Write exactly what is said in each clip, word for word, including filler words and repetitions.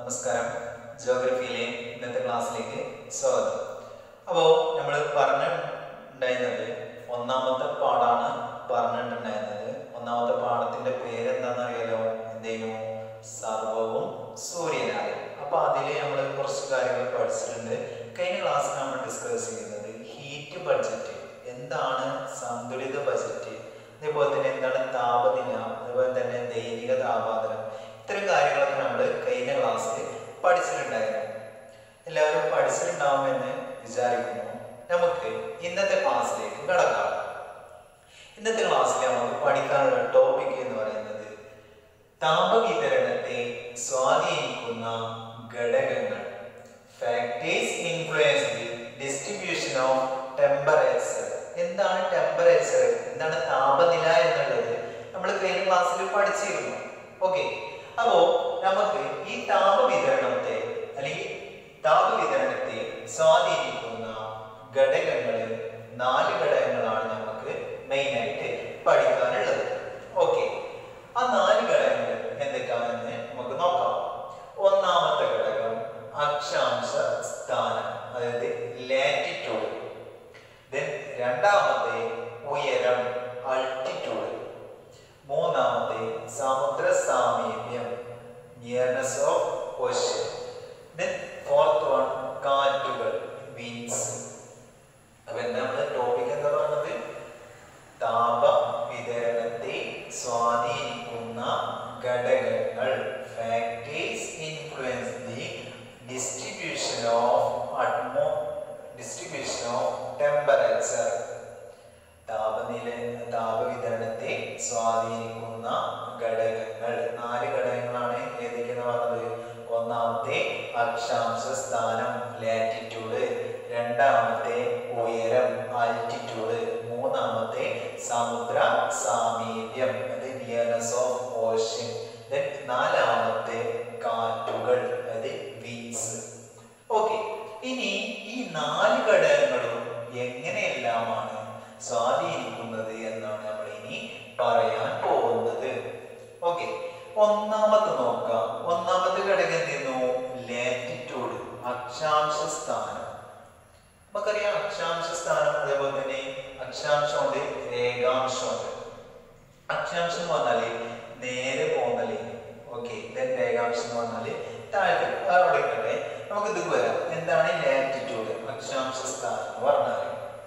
നമസ്കാരം. ജിയോഗ്രഫിയിലെ ഇന്നത്തെ ക്ലാസ്സിലേക്ക് സ്വാഗതം. അപ്പോൾ നമ്മൾ പറഞ്ഞിട്ടുണ്ടായിരുന്നത് ഒന്നാമത്തെ പാഠാണ് പറഞ്ഞിട്ടുണ്ടായിരുന്നത്. ഒന്നാമത്തെ പാഠത്തിന്റെ പേരെന്താണെന്ന് അറിയാലോ? എന്തെയും സർവവും സൂര്യനാണ്. അപ്പൊ അതില് നമ്മൾ കുറച്ച് കാര്യങ്ങൾ പഠിച്ചിട്ടുണ്ട്. കഴിഞ്ഞ ക്ലാസ്സിൽ നമ്മൾ ഡിസ്കസ് ചെയ്യുന്നത് ഹീറ്റ് ബഡ്ജറ്റ് എന്താണ്, സന്തുലിത ബഡ്ജറ്റ്, അതേപോലെ തന്നെ എന്താണ് താപനില, അതുപോലെ തന്നെ ദൈനിക താപാന്തരം, ഇത്തരം കാര്യങ്ങളൊക്കെ നമ്മൾ കഴിഞ്ഞ ക്ലാസ്സിൽ പഠിച്ചിട്ടുണ്ടായിരുന്നു. എല്ലാവരും പഠിച്ചിട്ടുണ്ടാവുമെന്ന് വിചാരിക്കുന്നു. നമുക്ക് ഇന്നത്തെ ക്ലാസ്സിലേക്ക് കടക്കാം. ഇന്നത്തെ ക്ലാസ്സിൽ നമുക്ക് പഠിക്കാനുള്ള ടോപ്പിക് എന്ന് പറയുന്നത് താപവിതരണത്തെ സ്വാധീനിക്കുന്ന ഘടകങ്ങൾ. Factors influence the distribution of temperature. എന്താണ് ടെമ്പറേച്ചർ, എന്താണ് താപനില എന്നുള്ളത് നമ്മൾ കഴിഞ്ഞ ക്ലാസ്സിൽ പഠിച്ചിരുന്നു. ഓക്കെ, അപ്പോ നമുക്ക് ഈ താപവിതരണത്തെ അല്ലെങ്കിൽ താപവിതരണത്തെ സ്വാധീനിക്കുന്ന ഘടകങ്ങൾ നാല് ഘടകങ്ങളാണ് നമുക്ക് മെയിൻ ആയിട്ട് പഠിക്കാനുള്ളത്. ഓക്കെ, ആ നാല് ഘടകങ്ങൾ എന്തൊക്കെയാണെന്ന് നമുക്ക് നോക്കാം. ഒന്നാമത്തെ ഘടകം അക്ഷാംശ സ്ഥാനം, അതായത് ലാറ്റിറ്റ്യൂഡ്. ദെൻ രണ്ടാമത്തെ ഉയരം, ആൾട്ടിറ്റ്യൂഡ്. മൂന്നാമത്തെ സമുദ്ര സാമീപ്യം, nearness of ocean. Then fourth one കാറ്റുകൾ, വിൻഡ്സ്. അപ്പൊ എന്താ നമ്മുടെ ടോപ്പിക് എന്താ പറഞ്ഞത്? താപവിതരണത്തെ സ്വാധീനിക്കുന്ന ഘടകങ്ങൾ. Factors influence the distribution of atmo distribution of temperature. താപനില താപവിതരണത്തെ സ്വാധീനിക്കുന്ന ഘടകങ്ങൾ നാല് ഘടകങ്ങളാണ്. ഏതൊക്കെയെന്ന് പറഞ്ഞത്? ഒന്നാമത്തെ അക്ഷാംശ സ്ഥാനം, ലാറ്റിറ്റ്യൂഡ്. രണ്ടാമത്തെ ഉയരം, ആൾട്ടിറ്റ്യൂഡ്. മൂന്നാമത്തെ സമുദ്ര സാമീപ്യം, അത് നിയർനെസ് ഓഫ് ഓഷ്യൻ. ദെൻ നാലാമത്തെ കാറ്റുകൾ, അത് വിൻഡ്സ്. ഓക്കെ, ഇനി ഈ നാല് ഘടകങ്ങളും എങ്ങനെയെല്ലാമാണ് സ്വാധീനിക്കുന്നത് എന്നാണ് നമ്മൾ ഇനി പറയാൻ പോകുന്നത്. ഓക്കെ, ഒന്നാമത്തെ നോക്കാം. ഒന്നാമത്തെ ഘടകം എന്തെന്നു? ലാറ്റിറ്റ്യൂഡ്, അക്ഷാംശ സ്ഥാനം. നമുക്കറിയാം അക്ഷാംശ സ്ഥാനം, അതേപോലെ തന്നെ അക്ഷാംശമുണ്ട്, രേഖാംശമുണ്ട്. അക്ഷാംശം എന്ന് പറഞ്ഞാല് നേരെ പോകുന്നല്. ഓക്കെ, ദെൻ രേഖാംശം എന്ന് പറഞ്ഞാല് താഴത്തെ അവിടെ ഇരിക്കട്ടെ. നമുക്ക് ഇത് വരാം. എന്താണ് ലാറ്റിറ്റ്യൂഡ്, അക്ഷാംശ സ്ഥാനം എന്ന് പറഞ്ഞാല്?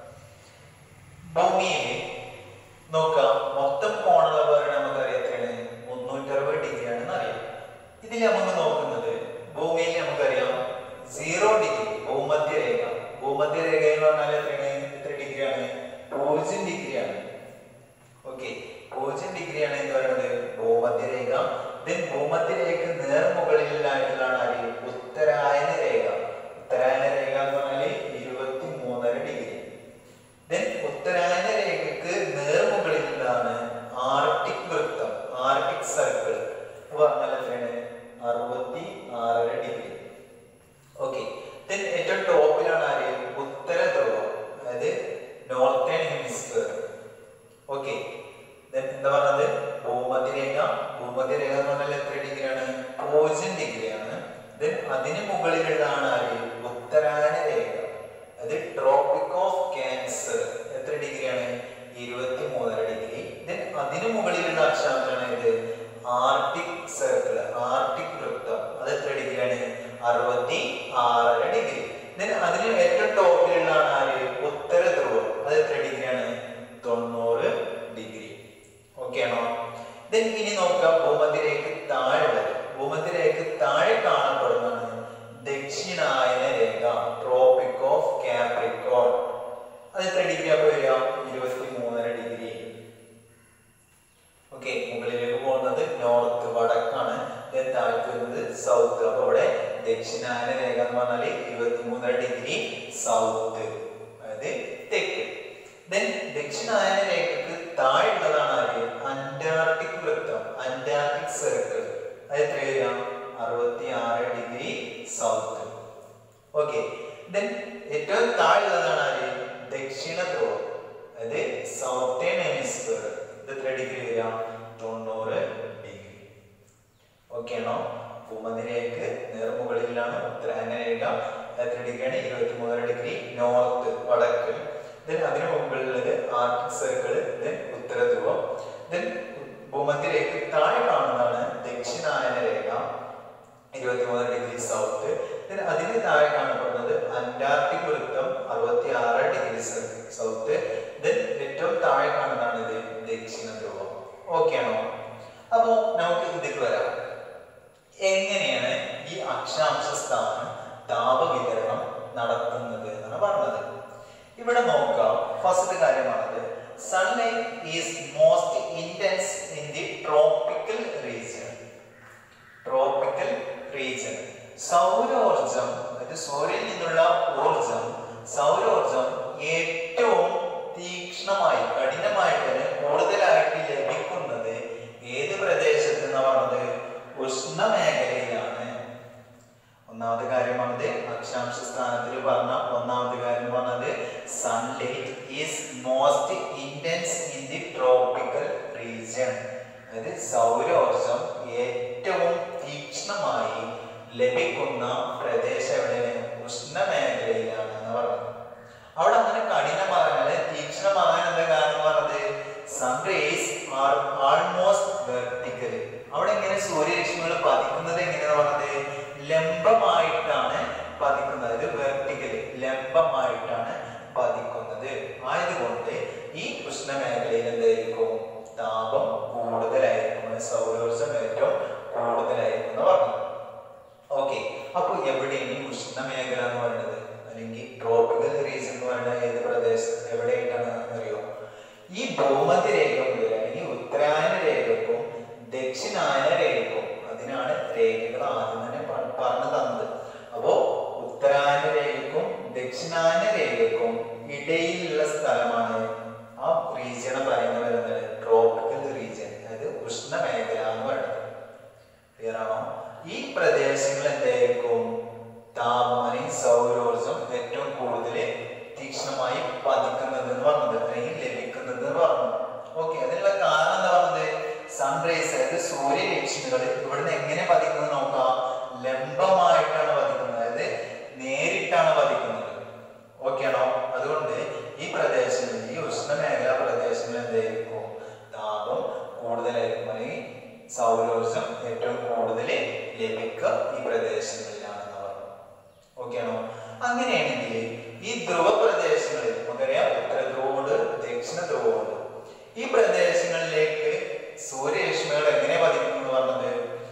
ഭൂമിയിൽ നോക്കാം, മൊത്തം കോണുള്ള പോലെ നമുക്ക് അറിയത്താണ് മുന്നൂറ്റി അറുപത് ഡിഗ്രി ആണെന്ന് അറിയാം. ഇതിൽ നമുക്ക് നോക്കുന്നത് ഭൂമിയിൽ നമുക്കറിയാം സീറോ ഡിഗ്രി, ഭൂമധ്യരേഖ. ഭൂമധ്യരേഖ എന്ന് പറഞ്ഞാൽ എത്രയാണ്? എത്ര ഡിഗ്രിയാണ്? പൂജ്യം ഡിഗ്രിയാണ്. ഓക്കെ, പൂജ്യം ഡിഗ്രിയാണ് എന്ന് പറയുന്നത് ഭൂമധ്യരേഖ. ദെൻ ഭൂമധ്യരേഖ നേർമുകളിലായിട്ടുള്ളതാണ് ആര്? ഉത്തരായന രേഖ. ഉത്തരായന രേഖ എന്ന് പറഞ്ഞാൽ ഇരുപത്തി മൂന്നര ഡിഗ്രി. ദെൻ ഉത്തരായന രേഖക്ക് നേർമുകളിലാണ് ആർട്ടിക് വൃത്തം, ആർട്ടിക് സർക്കിൾ. പറഞ്ഞാൽ എത്രയാണ്? അറുപത്തി ആറര ഡിഗ്രി. ഓക്കെ, ദെൻ ഏറ്റവും ടോപ്പിലാണ് ആര്? ഉത്തര ധ്രുവം, അതായത് നോർത്തേൺ ഹെമിസ്ഫിയർ. ഓക്കെ, ദെൻ എന്താ പറഞ്ഞത്? ഭൂമധ്യരേഖ. ഭൂമധ്യരേഖ എന്ന് പറഞ്ഞാൽ എത്ര ഡിഗ്രിയാണ്? പൂജ്യം ഡിഗ്രിയാണ്. ദെൻ അതിന് മുകളിലുള്ളതാണ് ആര്? ഉത്തരായന രേഖ, അത് ട്രോപ്പിക് ഓഫ് ക്യാൻസർ. എത്ര ഡിഗ്രിയാണ്? ഇരുപത്തി മൂന്നര ഡിഗ്രി. ദെൻ അതിന് മുകളിലുള്ള അക്ഷാംശമാണ് ഇത്? ആർട്ടിക് സർക്കിൾ, ആർട്ടിക് വൃത്തം. അത് എത്ര ഡിഗ്രിയാണ്? അറുപത്തി ആറര ഡിഗ്രി. ദെൻ അതിന് ഏറ്റവും ടോപ്പിലുള്ളതാണ് ആര്? ഉത്തര ധ്രുവം. അത് എത്ര ഡിഗ്രിയാണ്? തൊണ്ണൂറ് ഡിഗ്രി. ഓക്കെ ആണോ? ദെൻ ഇനി നോക്കാം ഭൂമധ്യരേഖ താഴെയുള്ളത്. ഭൂമധ്യരേഖ താഴെ കാണപ്പെടുന്നതാണ് ദക്ഷിണായന രേഖ, ട്രോപ്പിക് ഓഫ് കാപ്രിക്കോൺ. അത് എത്ര ഡിഗ്രി അപ്പൊ വരിക? ഇരുപത്തി മൂന്നര ഡിഗ്രി. ഓക്കെ, മുകളിലേക്ക് പോകുന്നത് നോർത്ത്, വടക്കാണ്. താഴത്ത് വരുന്നത് സൗത്ത്. അപ്പൊ ഇവിടെ ദക്ഷിണായന രേഖ എന്ന് പറഞ്ഞാല് ഇരുപത്തി മൂന്നര ഡിഗ്രി സൗത്ത്, അതായത് തെക്ക്. ദെൻ ദക്ഷിണായന രേഖക്ക് താഴെയുള്ളതാണ് ആര്? അന്റാർട്ടിക് വൃത്തം, അന്റാർട്ടിക് സർക്കിൾ. അത് എത്ര വരിക? അറുപത്തി ആറ് ഡിഗ്രി സൗത്ത്. ഓക്കെ, ദെൻ ഏറ്റവും താഴെയുള്ളതാണ് ആര്? ദക്ഷിണ ധ്രുവം, അതായത് സൗത്തേൺ ഹെമിസ്ഫിയർ. ഇത് എത്ര ഡിഗ്രി വരിക? തൊണ്ണൂറ് ഡിഗ്രി. ഓക്കെ ആണോ? ഭൂമധ്യരേഖക്ക് നേർ മുകളിലാണ് ഉത്തരായന രേഖ. എത്ര ഡിഗ്രിയാണ്? ഇരുപത്തി മൂന്നര ഡിഗ്രി നോർത്ത് വടക്ക്. ദെൻ അതിന് മുകളിലുള്ളത് ആർട്ടിക് സർക്കിൾ, ദെൻ ഉത്തര ധ്രുവം. ദെൻ ഭൂമധ്യരേഖ താഴെ കാണുന്നതാണ് ദക്ഷിണായന രേഖ, ഇരുപത്തി മൂന്നര ഡിഗ്രി സൗത്ത്. ദെൻ അതിന് താഴെ കാണപ്പെടുന്നത് അന്റാർട്ടിക് വൃത്തം, അറുപത്തി ആറ് ഡിഗ്രി സൗത്ത്. ദെൻ ഏറ്റവും താഴെ കാണുന്നതാണ് ഇത് ദക്ഷിണ ധ്രുവം. ഓക്കെ ആണോ? അപ്പോ നമുക്ക് ഇതിൽ വരാം. എങ്ങനെയാണ് ഈ അക്ഷാംശ സ്ഥാനം താപവിതരണം നടത്തുന്നത് എന്നാണ് പറഞ്ഞത്. ഇവിടെ നോക്കാം. ഫസ്റ്റ് കാര്യമാണത് sunlight is most intense in the tropical region. Tropical region സൗരോർജം, അതായത് സൂര്യനിൽ നിന്നുള്ള ഊർജം, സൗരോർജം ഏറ്റവും തീക്ഷ്ണമായി കഠിനമായിട്ട് കൂടുതലായിട്ട് ലഭിക്കുന്നത് ഏത് പ്രദേശത്ത് എന്ന് പറഞ്ഞത്? ഉഷ്ണമേഖലയിലാണ്. ഒന്നാമത്തെ കാര്യമാണത് അക്ഷാംശ സ്ഥാനത്തിൽ പറഞ്ഞ ഒന്നാമത്തെ കാര്യം പറഞ്ഞത് sunlight is most intense in the tropical region. അതായത് സൗരോർജം ഏറ്റവും തീക്ഷ്ണമായി ലഭിക്കുന്ന പ്രദേശം എവിടെയാണ്? ഉഷ്ണമേഖലയിലാണ് എന്ന് പറഞ്ഞത്. അവിടെ അങ്ങനെ കഠിനമാകാൻ തീക്ഷ്ണമാകാൻ എന്താ കാരണം പറഞ്ഞത്? Sun rays are almost vertical. അവിടെ എങ്ങനെ സൂര്യരശ്മികൾ പതിക്കുന്നത് എങ്ങനെയാന്ന് പറഞ്ഞത്? ലംബമായിട്ടാണ് പതിക്കുന്നത്. ഇത് വെർട്ടിക്കലി ലംബമായിട്ടാണ് പതിക്കുന്നത്. ആയതുകൊണ്ട് ഈ ഉഷ്ണമേഖലയിൽ എന്തായിരിക്കും? താപം കൂടുതലായിരിക്കും, സൗരോർജം ഏറ്റവും കൂടുതലായിരിക്കും എന്ന് പറഞ്ഞു. ഓക്കെ, അപ്പൊ എവിടെയാണ് ഈ ഉഷ്ണമേഖല എന്ന് പറയുന്നത്? അല്ലെങ്കിൽ ട്രോപ്പിക്കൽ റീജിയൻ എന്ന് പറയുന്നത് ഏത് പ്രദേശം എവിടെയായിട്ടാണ് അറിയോ? ഈ ഭൂമധ്യരേഖ മുതൽ അല്ലെങ്കിൽ ഉത്തരായന രേഖക്കും ദക്ഷിണായന രേഖക്കും, അതിനാണ് രേഖകൾ ആദ്യം തന്നെ പറഞ്ഞു തന്നത്. അപ്പോ ഉത്തരായന രേഖക്കും ദക്ഷിണായന രേഖക്കും ഇടയിലുള്ള സ്ഥലമാണ് ആ റീജിയനെ പറയുന്നത് വരുന്നത് ട്രോപ്പിക്കൽ റീജിയൻ, അതായത് ഉഷ്ണമേഖല എന്ന് പറയുന്നത്. ക്ലിയർ ആണോ? ഈ പ്രദേശങ്ങൾ എന്തായിരിക്കും? താപമാനം സൗരോർജം ഏറ്റവും കൂടുതൽ തീക്ഷ്ണമായി പതിക്കുന്നത് എന്ന് പറഞ്ഞത്, അല്ലെങ്കിൽ ലഭിക്കുന്നത് എന്ന് പറഞ്ഞു. ഓക്കെ, അതിനുള്ള കാരണം എന്താ പറഞ്ഞത്? സൺറൈസ്, അതായത് സൂര്യരശ്മികൾ ഇവിടുന്ന് എങ്ങനെ പതിക്കുന്നത് നോക്കാം. ലംബമായിട്ടാണ് പതിക്കുന്നത്, അതായത് നേരിട്ടാണ് പതിക്കുന്നത്. ഓക്കെ ആണോ? അതുകൊണ്ട് ഈ പ്രദേശങ്ങളിൽ, ഈ ഉഷ്ണമേഖലാ പ്രദേശങ്ങളിൽ എന്തായിരിക്കും? താപം കൂടുതലായിരിക്കും, അല്ലെങ്കിൽ സൗരോർജം ഏറ്റവും കൂടുതൽ ലഭിക്കുക ഈ പ്രദേശങ്ങളിലാണെന്ന് പറഞ്ഞു. ഓക്കെ ആണോ? അങ്ങനെയാണെങ്കിൽ ഈ ധ്രുവ പ്രദേശങ്ങളിൽ നമുക്കറിയാം ഉത്തര ധ്രുവമുണ്ട്, ദക്ഷിണ ധ്രുവമുണ്ട്. ഈ പ്രദേശങ്ങളിലേക്ക് സൂര്യരശ്മികൾ എങ്ങനെ പതിക്കുന്നു എന്ന് പറഞ്ഞത്?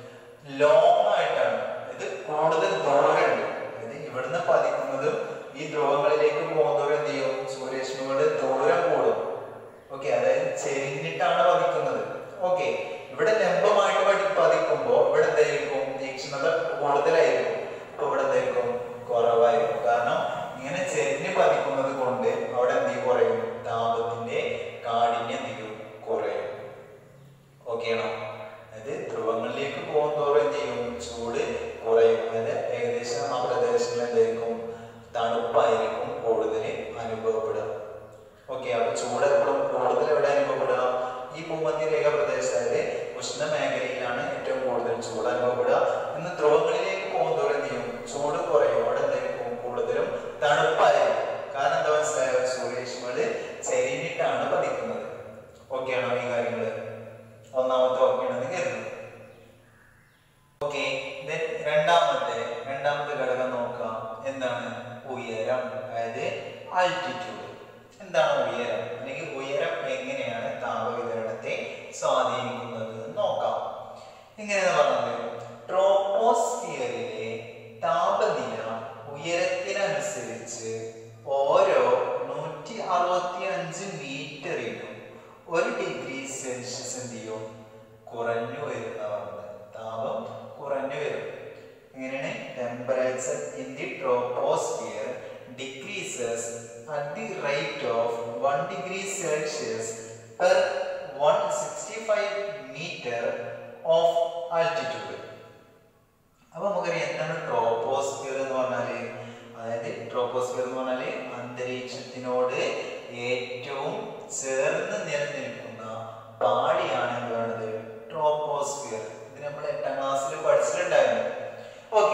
ലോങ് ആയിട്ടാണ്. ഇത് കൂടുതൽ ദൂരമുണ്ട്. അതായത് ഇവിടുന്ന് പതിക്കുന്നതും ഈ ധ്രുവങ്ങളിലേക്ക് പോകുന്നവരും എന്ത് ചെയ്യും? സൂര്യരശ്മികളുടെ ദൂരം കൂടും. ഓക്കെ, അതായത് ചെരിഞ്ഞിട്ടാണ് പതിക്കുന്നത്. ഓക്കെ, ഇവിടെ ലംബമായിട്ട് പതി പതിക്കുമ്പോൾ ഇവിടെ എന്തായിരിക്കും? തീക്ഷ്ണത കൂടുതലായിരിക്കും. അപ്പൊ ഇവിടെ എന്തായിരിക്കും? കുറവായിരിക്കും. കാരണം ഇങ്ങനെ ചെരിഞ്ഞ് പതിക്കുന്നത് കൊണ്ട് അവിടെ എന്ത് കുറയും? താപത്തിന്റെ കാഠിന്യം എന്ത് കുറയും. ഓക്കെ ആണോ? അതായത് ധ്രുവങ്ങളിലേക്ക് പോകുന്നതോറും എന്ത് ചെയ്യും? ചൂട് കുറയും. അതായത് ഏകദേശം ആ പ്രദേശങ്ങളിൽ എന്തായിരിക്കും? തണുപ്പായിരിക്കും കൂടുതൽ അനുഭവപ്പെടുക. ഓക്കെ, അപ്പൊ ചൂട് എപ്പോഴും കൂടുതൽ എവിടെ അനുഭവപ്പെടുക? ഈ ഭൂമധ്യരേഖ പ്രദേശം, അതായത് ഉഷ്ണമേഖലയിലാണ് ഏറ്റവും കൂടുതൽ ചൂട് അനുഭവപ്പെടുക. ഇന്ന് ധ്രുവങ്ങളിലേക്ക് പോകുന്നതോറും എന്ത് ചെയ്യും? ചൂട് കുറയും. അവിടെ എന്തായിരിക്കും? കൂടുതലും തണുപ്പായിരിക്കും. കാരണം എന്താ മനസ്സിലായോ? സൂര്യരശ്മികൾ ചെരിഞ്ഞിട്ടാണ് പതിക്കുന്നത്. ഓക്കെ ആണോ? ഈ കാര്യങ്ങള് ഒന്നാമത്തെ ഓക്കെ ആണെന്ന് കരുതുന്നു. ഓക്കെ, രണ്ടാമത്തെ രണ്ടാമത്തെ ഘടകം നോക്കാം. എന്താണ്? ഉയരം, അതായത് ആൾട്ടിറ്റ്യൂഡ്. എന്താണ് ഉയരം? അല്ലെങ്കിൽ ഉയരം എങ്ങനെയാണ് താപവിതരണത്തെ സ്വാധീനിക്കുന്നത് നോക്കാം. എങ്ങനെയാന്ന് പറഞ്ഞത്? ട്രോപ്പോസ്ഫിയറിലെ താപനില ഉയരത്തിനനുസരിച്ച് ഓരോ നൂറ്റി അറുപത്തി അഞ്ച് മീറ്ററിനും ഒരു ഡിഗ്രി സെൽഷ്യസ് എന്ത് ചെയ്യും? കുറഞ്ഞു വരുന്ന പറഞ്ഞത്. താപം കുറഞ്ഞു വരും. എങ്ങനെയാണ്? Temperature in the troposphere decreases at the rate of one degree Celsius per one hundred sixty-five meter of altitude. അപ്പോൾ നമുക്കറിയാം എന്താണ് ട്രോപ്പോസ്ഫിയർ എന്ന് പറഞ്ഞാല്? അതായത് ട്രോപ്പോസ്ഫിയർ എന്ന് പറഞ്ഞാല് അന്തരീക്ഷത്തിനോട് ഏറ്റവും ചേർന്ന് നിലനിൽക്കുന്ന പാളിയാണ് എന്ന് പറയുന്നത് ട്രോപ്പോസ്ഫിയർ. ഇത് നമ്മൾ എട്ടാം ക്ലാസ്സിൽ പഠിച്ചിട്ടുണ്ടായിരുന്നു. ഓക്കെ,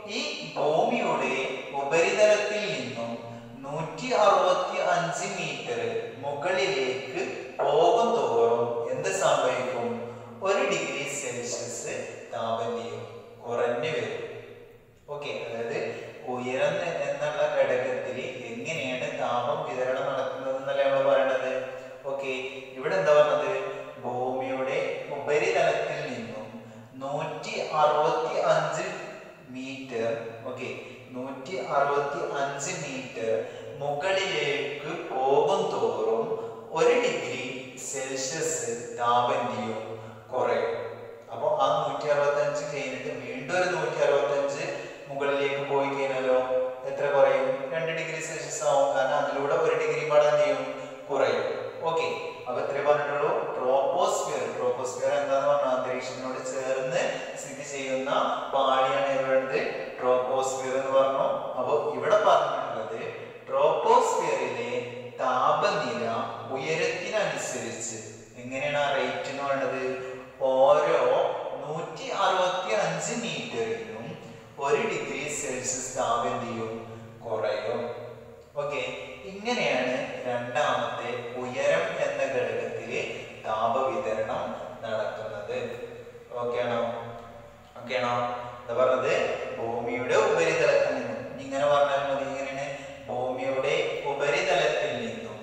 ഈ ഭൂമിയുടെ ഉപരിതലത്തിൽ നിന്നും നൂറ്റി അറുപത്തി അഞ്ച് മീറ്റർ മുകളിലേക്ക് പോകും തോറും എന്ത് സംഭവിക്കും? ഒരു ഡിഗ്രി സെൽഷ്യസ് താപനില കുറഞ്ഞു വരും. ഓക്കെ, അതായത് ഉയരം എന്നുള്ള ഘടകത്തിൽ എങ്ങനെയാണ് താപം വിതരണം നടക്കുന്നത് എന്നല്ലേ നമ്മൾ പറയണത്. ഓക്കെ, ഇവിടെ എന്താ പറഞ്ഞത്? ഭൂമിയുടെ ഉപരിതലത്തിൽ നിന്നും നൂറ്റി അറുപത്തി അഞ്ച് മീറ്റർ ഓക്കെ നൂറ്റി അറുപത്തി അഞ്ച് മീറ്റർ മുകളിലേക്ക് പോകും തോറും ഒരു ഡിഗ്രി സെൽഷ്യസ് താപനിലയും കുറയും. അപ്പൊ ആ നൂറ്റി അറുപത്തി അഞ്ച് കഴിഞ്ഞിട്ട് വീണ്ടും ഒരു നൂറ്റി അറുപത്തി അഞ്ച് മുകളിലേക്ക് പോയി കഴിഞ്ഞാലോ എത്ര കുറയും? രണ്ട് ഡിഗ്രി സെൽഷ്യസ് ആവും. കാരണം അതിലൂടെ ഒരു ഡിഗ്രി പാടാൻ ചെയ്യും, കുറയും. ഓക്കെ, അപ്പൊ എത്ര പറഞ്ഞിട്ടുള്ളൂ? ട്രോപ്പോസ്ഫിയർ. ട്രോപ്പോസ്ഫിയർ എന്താന്ന് പറഞ്ഞാൽ അന്തരീക്ഷത്തിനോട് ചേർന്ന് സ്ഥിതി ചെയ്യുന്ന പാളിയാണ് എവിടെ? ട്രോപ്പോസ്ഫിയർ എന്ന് പറഞ്ഞു. അപ്പൊ ഇവിടെ പറഞ്ഞിട്ടുള്ളത് ട്രോപ്പോസ്ഫിയറിലെ താപനില ഉയരത്തിനനുസരിച്ച് എങ്ങനെയാണ് ആ റേറ്റ് എന്ന് പറയുന്നത്? ഓരോ നൂറ്റി അറുപത്തി അഞ്ച് മീറ്ററിലും ഒരു ഡിഗ്രി സെൽഷ്യസ് താപനിലയും കുറയും. ഓക്കെ, ഇങ്ങനെയാണ് രണ്ടാമത്തെ ഉയരം എന്ന ഘടകത്തില് താപവിതരണം നടക്കുന്നത്. ഓക്കെ ആണോ? ഓക്കെ ആണോ? എന്താ പറഞ്ഞത്? ഭൂമിയുടെ ഉപരിതലത്തിൽ നിന്നും ഇങ്ങനെ പറഞ്ഞാൽ മതി. ഇങ്ങനെയാണ് ഭൂമിയുടെ ഉപരിതലത്തിൽ നിന്നും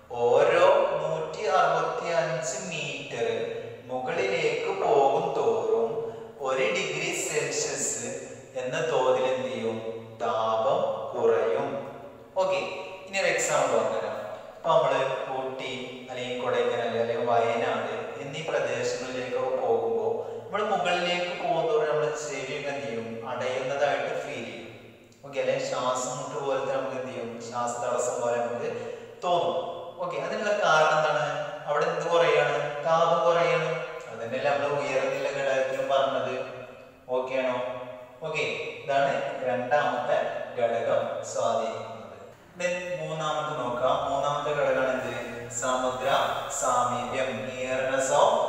ഓരോ നൂറ്റി അറുപത്തി അഞ്ച് മീറ്റർ മുകളിലേക്ക് പോകും തോറും ഒരു ഡിഗ്രി സെൽഷ്യസ് എന്ന തോതിൽ എന്ത് ചെയ്യും? താപം കുറയും. ഓക്കെ, ഇനി ഒരു എക്സാമ്പിൾ പറഞ്ഞുതരാം. അപ്പൊ നമ്മള് ഊട്ടി അല്ലെങ്കിൽ കൊടൈക്കനാൽ അല്ലെങ്കിൽ വയനാട് എന്നീ പ്രദേശങ്ങളിലേക്കൊക്കെ പോകുമ്പോൾ നമ്മൾ മുകളിലേക്ക് പോകുന്നതോടെ നമ്മുടെ ചെവിയൊക്കെ എന്ത് ചെയ്യും? അടയുന്നതായിട്ട് ഫീൽ ചെയ്യും. ഓക്കെ, അല്ലെങ്കിൽ ശ്വാസം മുട്ട് പോലത്തെ നമുക്ക് എന്ത് ചെയ്യും? ശ്വാസ തടസ്സം പോലെ നമുക്ക് തോന്നും. ഓക്കെ, അതിനുള്ള കാരണം എന്താണ്? അവിടെ എന്ത് കുറയാണ്? താപം കുറയാണ്. അതന്നെയല്ലേ നമ്മൾ ഉയർന്നില്ല ഘടകത്തിലും പറഞ്ഞത്. ഓക്കെ ആണോ? ഓക്കെ, ഇതാണ് രണ്ടാമത്തെ ഘടകം സ്വാധീനിക്കുന്നത്. മൂന്നാമത്തെ നോക്കാം. മൂന്നാമത്തെ ഘടകമാണ് എന്ത്? സമുദ്ര സാമീപ്യം, നിയർനെസ് ഓഫ്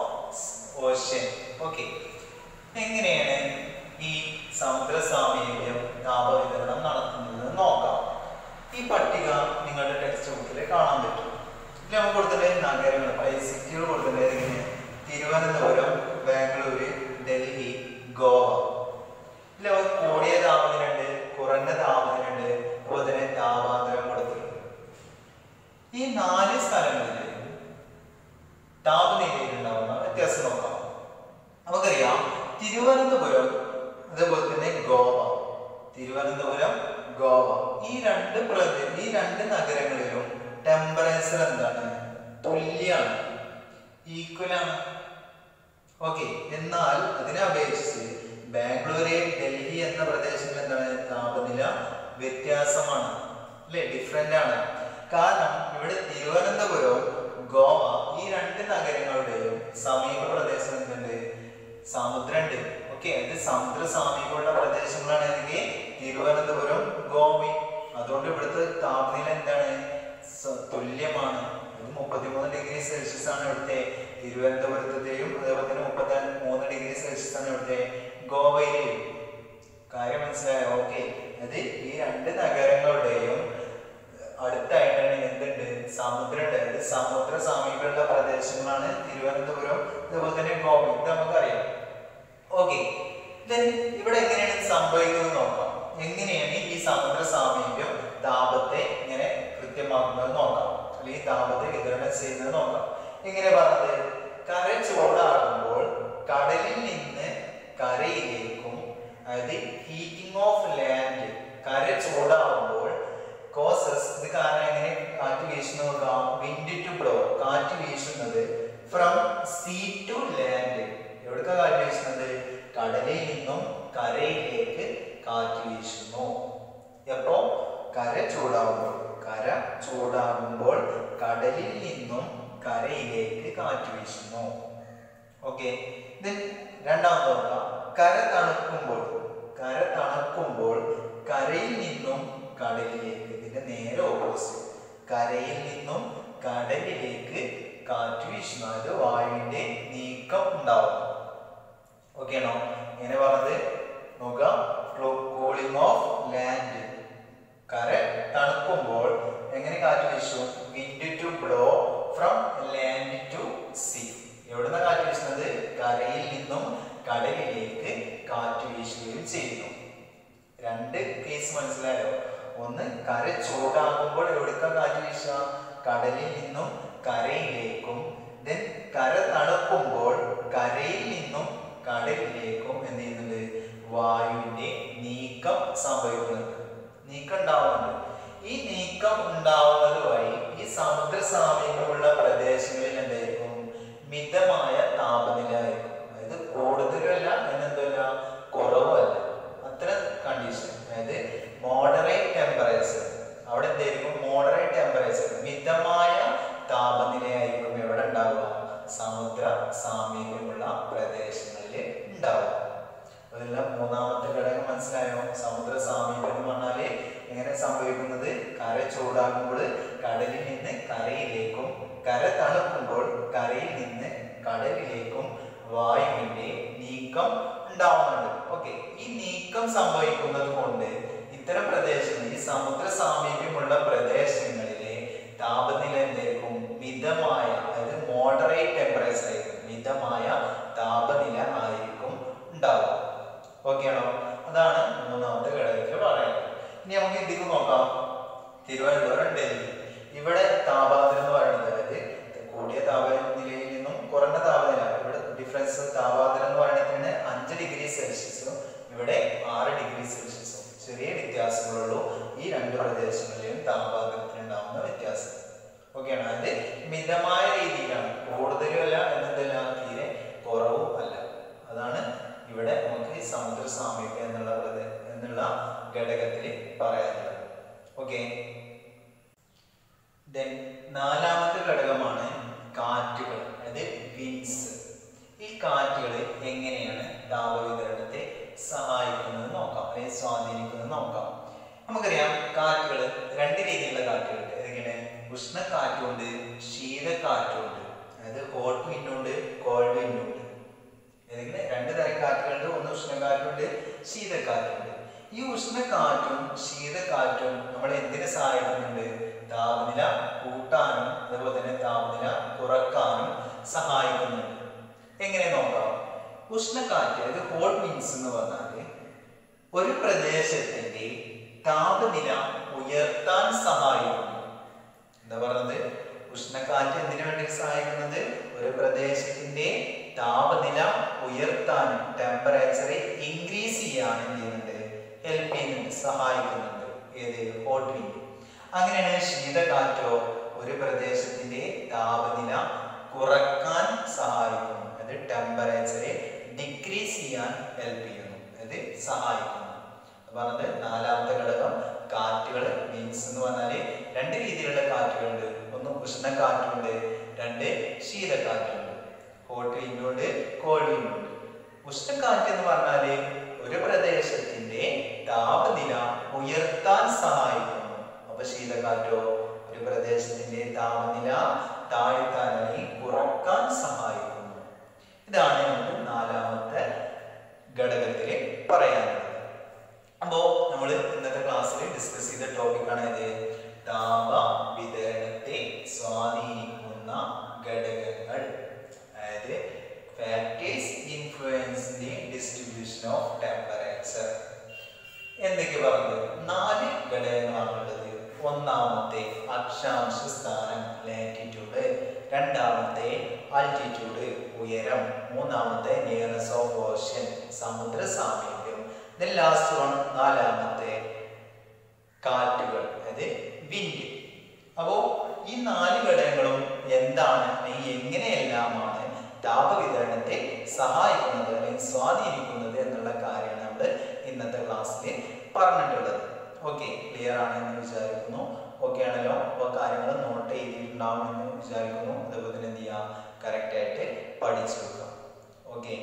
ഓഷ്യൻ. ഓക്കെ, എങ്ങനെയാണ് ഈ സമുദ്ര സാമീപ്യം താപവിതരണം നടത്തുന്നത് നോക്കാം. ഈ പട്ടിക നിങ്ങളുടെ ടെക്സ്റ്റ് ബുക്കിൽ കാണാൻ പറ്റും. ഇതിൽ നമുക്ക് കൊടുത്തിട്ടുള്ള നഗരങ്ങൾ പല സിറ്റികൾ കൊടുത്തിട്ടുള്ളത് എങ്ങനെ? തിരുവനന്തപുരം, ബാംഗ്ലൂര്, ഡൽഹി, ഗോവ. ഇതിൽ നമുക്ക് കൂടിയ താപനിലയുണ്ട്, കുറഞ്ഞ താപനിലയുണ്ട്, അതുപോലെ തന്നെ താപാന്തരം കൊടുത്തിട്ടുണ്ട്. ഈ നാല് സ്ഥലങ്ങളിൽ താപനിലയിൽ ഉണ്ടാവുന്ന വ്യത്യാസം നോക്കാം. നമുക്കറിയാം തിരുവനന്തപുരം അതേപോലെ തന്നെ ഗോവ. തിരുവനന്തപുരം, ഗോവ ഈ രണ്ട് പ്രദേശ ഈ രണ്ട് നഗരങ്ങളിലും ടെമ്പറേച്ചർ എന്താണ്? തുല്യാണ്, ഈക്വൽ ആണ്. ഓക്കെ, എന്നാൽ അതിനെ അപേക്ഷിച്ച് ബാംഗ്ലൂര്, ഡൽഹി എന്ന പ്രദേശങ്ങളിൽ എന്താണ്? താപനില വ്യത്യാസമാണ്, അല്ലെ? ഡിഫറെന്റ് ആണ്. കാരണം ഇവിടെ തിരുവനന്തപുരം, ഗോവ ഈ രണ്ട് നഗരങ്ങളുടെയും സമീപ പ്രദേശം എന്തുണ്ട്? സമുദ്രമുണ്ട്. ഓക്കെ, ഇത് സമുദ്ര സമീപമുള്ള പ്രദേശങ്ങളാണെങ്കിൽ തിരുവനന്തപുരം, ഗോവയും. അതുകൊണ്ട് ഇവിടുത്തെ താപനില എന്താണ്? തുല്യമാണ്. ഇത് മുപ്പത്തിമൂന്ന് ഡിഗ്രി സെൽഷ്യസ് ആണ് ഇവിടുത്തെ തിരുവനന്തപുരത്തെയും, അതേപോലെ തന്നെ മുപ്പത്തി മൂന്ന് ഡിഗ്രി സെൽഷ്യസ് ആണ് ഇവിടുത്തെ ഗോവയിലെയും. കാര്യം മനസ്സിലായോ? ഓക്കെ, അത് ഈ രണ്ട് നഗരങ്ങളുടെയും അടുത്തായിട്ടാണ് എന്തുണ്ട്? സമുദ്രം ഉണ്ട്. അതായത് സമുദ്ര സമീപമുള്ള പ്രദേശങ്ങളാണ് തിരുവനന്തപുരം, അതുപോലെ തന്നെ ഗോവ. ഇത് നമുക്കറിയാം. ഓക്കെ, ഇവിടെ എങ്ങനെയാണ് സംഭവിക്കുന്നത് നോക്കാം. എങ്ങനെയാണ് ഈ സമുദ്ര സാമീപ്യം താപത്തെ ഇങ്ങനെ കൃത്യമാക്കുന്നത് നോക്കാം, അല്ലെങ്കിൽ താപത്തെ വിതരണം ചെയ്യുന്നത് നോക്കാം. എങ്ങനെ പറഞ്ഞത്? കര ചൂടാകുമ്പോൾ കടലിൽ നിന്ന് കരയിലേക്കും, അതായത് ഹീറ്റിംഗ് ഓഫ് ലാൻഡ്, കര ചൂടാകുമ്പോൾ കോസസ്, ഇത് കാരണം എങ്ങനെ കാറ്റ് വീശുന്നത് നോക്കാം. വിൻഡ് ടു ബ്ലോ, കാറ്റ് വീശുന്നത് ഫ്രം സീ ടു ലാൻഡ്. എവിടേക്കാ കാറ്റ് വീശുന്നത്? കടലിൽ നിന്നും കരയിലേക്ക് കാറ്റ് വീശുന്നു. എപ്പോ? കര ചൂടാകുമ്പോൾ. കര ചൂടാകുമ്പോൾ കടലിൽ നിന്നും കരയിലേക്ക് കാറ്റ് വീശുന്നു. ഓക്കെ, രണ്ടാമത് നോക്കാം. കര തണുക്കുമ്പോൾ, കര തണുക്കുമ്പോൾ കരയിൽ നിന്നും കടലിലേക്ക്, ഇതിന്റെ നേരെ ഓപ്പോസിറ്റ്, കരയിൽ നിന്നും കടലിലേക്ക് കാറ്റ് വീശുന്നു. അത് വായുവിന്റെ നീക്കം ഉണ്ടാവും. ഓക്കെ ആണോ? ഇങ്ങനെ പറഞ്ഞത് നോക്കാം. Cooling of land. കര തണുക്കുമ്പോൾ എങ്ങനെ കാറ്റ് വീശും? Wind to blow from land to sea. എവിടുന്ന കാറ്റ് വീശുന്നത്? കരയിൽ നിന്നും കടലിലേക്ക് കാറ്റ് വീശുകയും ചെയ്യുന്നു. രണ്ട് കേസ് മനസ്സിലായോ? ഒന്ന്, കര ചൂടാകുമ്പോൾ എവിടേക്കാ കാറ്റ് വീശുക? കടലിൽ നിന്നും കരയിലേക്കും. ദെൻ കര തണുക്കുമ്പോൾ കരയിൽ നിന്നും കടലിലേക്കും എന്ത് ചെയ്യുന്നുണ്ട്? വായുവിന്റെ നീക്കം സംഭവിക്കുന്നുണ്ട്, നീക്കം ഉണ്ടാവുന്നുണ്ട്. ഈ നീക്കം ഉണ്ടാവുന്നത് വഴി ഈ സമുദ്ര സാമീപ്യമുള്ള പ്രദേശങ്ങളിൽ എന്തായിരിക്കും? മിതമായ താപനില ആയിരിക്കും. അതായത് കൂടുതലല്ല എന്നെന്തല്ല, കുറവല്ല, അത്ര കണ്ടീഷൻ. അതായത് മോഡറേറ്റ് ടെമ്പറേച്ചർ. അവിടെ എന്തായിരിക്കും? മോഡറേറ്റ് ടെമ്പറേച്ചർ, മിതമായ താപനിലയായിരിക്കും എവിടെ ഉണ്ടാവുക? സമുദ്ര സാമീപ്യമുള്ള പ്രദേശങ്ങളിൽ ഉണ്ടാവുക. അതെല്ലാം മൂന്നാമത്തെ ഘടകം മനസ്സിലായോ? സമുദ്ര സാമീപ്യം എന്ന് പറഞ്ഞാല് എങ്ങനെ സംഭവിക്കുന്നത്? കര ചൂടാകുമ്പോൾ കടലിൽ നിന്ന് കരയിലേക്കും, കര തണുക്കുമ്പോൾ കരയിൽ നിന്ന് കടലിലേക്കും വായുവിന്റെ നീക്കം ഉണ്ടാവുന്നുണ്ട്. ഓക്കെ, ഈ നീക്കം സംഭവിക്കുന്നത് കൊണ്ട് ഇത്തരം പ്രദേശങ്ങളിൽ, ഈ സമുദ്ര സാമീപ്യമുള്ള പ്രദേശങ്ങളിലെ താപനില എന്തായിരിക്കും? മിതമായ, അതായത് മോഡറേറ്റ് ടെമ്പറേച്ചർ ആയിരിക്കും, മിതമായ താപനില ആയിരിക്കും ഉണ്ടാവുക. ഓക്കെ ആണോ? അതാണ് മൂന്നാമത്തെ ഘടകത്തിൽ പറയുന്നത്. ഇനി നമുക്ക് ഇതിലേക്ക് നോക്കാം. തിരുവനന്തപുരം, ഡൽഹി. ഇവിടെ താപനില എന്ന് പറയുന്നത്, അതായത് കൂടിയ താപനിലയിൽ നിന്നും കുറഞ്ഞ താപനില, ഇവിടെ ഡിഫറൻസ് താപനില എന്ന് പറയുന്നത് അഞ്ച് ഡിഗ്രി സെൽഷ്യസും ഇവിടെ ആറ് ഡിഗ്രി സെൽഷ്യസും ചെറിയ വ്യത്യാസങ്ങളുള്ളൂ ഈ രണ്ട് പ്രദേശങ്ങളിലും താപനിലത്തിൽ ഉണ്ടാകുന്ന വ്യത്യാസം. ഓക്കെ ആണോ? അത് മിതമായ രീതിയിലാണ്, കൂടുതലും അല്ല എന്നതല്ല, തീരെ കുറവും അല്ല. അതാണ് ഇവിടെ നമുക്ക് സമുദ്ര സാമീപ്യം എന്നുള്ള എന്നുള്ള ഘടകത്തിൽ പറയാനുള്ളത്. ഓക്കെ, നാലാമത്തെ ഘടകമാണ് കാറ്റുകൾ, അതായത് വിൻഡ്സ്. ഈ കാറ്റുകൾ എങ്ങനെയാണ് താപവിതരണത്തെ സഹായിക്കുന്നത് നോക്കാം, അല്ലെങ്കിൽ സ്വാധീനിക്കുന്നത് നോക്കാം. നമുക്കറിയാം കാറ്റുകൾ രണ്ട് രീതിയിലുള്ള കാറ്റുകളുണ്ട്. ഏതൊക്കെയാണ്? ഉഷ്ണക്കാറ്റുണ്ട്, ശീതക്കാറ്റുണ്ട്. അതായത് ഹോട്ട് വിൻഡുണ്ട്, കോൾഡ് വിൻഡുണ്ട്. ഏതെങ്കിലും രണ്ട് തരം കാറ്റുകളുണ്ട്. ഒന്ന് ഉഷ്ണക്കാറ്റുണ്ട്, ശീതക്കാറ്റുണ്ട്. ഈ ഉഷ്ണക്കാറ്റും ശീതക്കാറ്റും നമ്മളെ എന്തിനെ സഹായിക്കുന്നുണ്ട്? താപനില കൂട്ടാനും അതുപോലെ തന്നെ താപനില കുറക്കാനും സഹായിക്കുന്നുണ്ട്. എങ്ങനെ നോക്കാം? ഉഷ്ണക്കാറ്റ്, അതായത് ഹോട്ട് വിൻഡ്സ് എന്ന് പറഞ്ഞാല് ഒരു പ്രദേശത്തിന്റെ താപനില ഉയർത്താൻ സഹായിക്കുന്നു. എന്താ പറഞ്ഞത്? ഉഷ്ണക്കാറ്റ് എന്തിനു വേണ്ടി സഹായിക്കുന്നത്? ഒരു പ്രദേശത്തിന്റെ താപനില ഉയർത്താനും ടെമ്പറേച്ചർ ഇൻക്രീസ് ചെയ്യാനും ചെയ്യുന്നുണ്ട്, ഹെൽപ്പ് ചെയ്യുന്നുണ്ട്, സഹായിക്കുന്നുണ്ട്. ഏത്? Hot wind. അങ്ങനെയാണ് ശീതകാറ്റോ ഒരു പ്രദേശത്തിന്റെ താപനില കുറക്കാൻ സഹായിക്കുന്നു, അത് ടെമ്പറേച്ചറെ ഡിക്രീസ് ചെയ്യാൻ ഹെൽപ്പ് ചെയ്യുന്നു, അത് സഹായിക്കുന്നു. പറഞ്ഞത് നാലാമത്തെ ഘടകം കാറ്റുകൾ. മീൻസ് എന്ന് പറഞ്ഞാല് രണ്ട് രീതിയിലുള്ള കാറ്റുകളുണ്ട്. ഒന്ന് ഉഷ്ണക്കാറ്റുണ്ട്, രണ്ട് ശീതക്കാറ്റുണ്ട്. Hot വിൻഡുണ്ട്, called വിൻഡുണ്ട്. ഉഷ്ണക്കാറ്റ് എന്ന് പറഞ്ഞാല് ഒരു പ്രദേശത്തിന്റെ താപനില ഉയർത്താൻ സഹായിക്കുന്നു. അപ്പൊ ശീതക്കാറ്റോ ഒരു പ്രദേശത്തിന്റെ താപനില താഴ്ത്താൻ അല്ലെങ്കിൽ കുറക്കാൻ സഹായിക്കുന്നു. ഇതാണ് നമുക്ക് നാലാമത്തെ ഘടകത്തില് പറയാനുള്ളത്. അപ്പോ നമ്മൾ ഇന്നത്തെ ക്ലാസ്സിൽ ഡിസ്കസ് ചെയ്ത ടോപ്പിക്കാണ് ഇത് താപ വിതരണത്തെ സ്വാധീനിക്കുന്ന ഘടകങ്ങൾ. അതായത് factors influence the distribution of temperature. എന്തൊക്കെ പറഞ്ഞത്? നാല് ഘടകങ്ങളാണുള്ളത്. ഒന്നാമത്തെ അക്ഷാംശ സ്ഥാനം, ലാറ്റിറ്റ്യൂഡ്. രണ്ടാമത്തെ ആൾട്ടിറ്റ്യൂഡ്, ഉയരം. മൂന്നാമത്തെ നിയർനെസ് ഓഫ് ഓഷ്യൻ, സമുദ്ര സാമീപ്യം. ദെൻ ലാസ്റ്റ് വൺ നാലാമത്തെ കാറ്റുകൾ, അതായത് വിൻഡ്. അപ്പോ ഈ നാല് ഘടകങ്ങളും എന്താണ്, എങ്ങനെയെല്ലാമാണ് താപവിതരണത്തെ സഹായിക്കുന്നത് അല്ലെങ്കിൽ സ്വാധീനിക്കുന്നത് എന്നുള്ള കാര്യമാണ് നമ്മൾ ഇന്നത്തെ ക്ലാസ്സിൽ പറഞ്ഞിട്ടുള്ളത്. ഓക്കെ, ക്ലിയർ ആണെന്ന് വിചാരിക്കുന്നു. ഓക്കെ ആണല്ലോ? അപ്പോൾ കാര്യങ്ങൾ നോട്ട് ചെയ്തിട്ടുണ്ടാവുമെന്ന് വിചാരിക്കുന്നു. അതുപോലെ തന്നെ എന്ത് ചെയ്യുക, കറക്റ്റായിട്ട് പഠിച്ചു വെക്കുക. ഓക്കെ.